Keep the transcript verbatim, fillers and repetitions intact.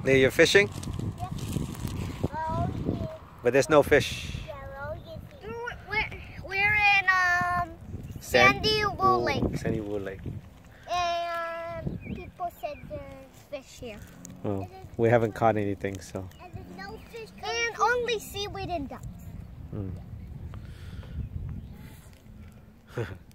There, you're fishing? Yep. Oh, yeah. But there's no fish. Yeah, oh, yeah. We're, we're in um, Sandy Wool Lake. Sandy Wool Lake. And people said there's fish here. Oh, we haven't caught anything, so. And there's no fish. And only seaweed and ducks. Mm.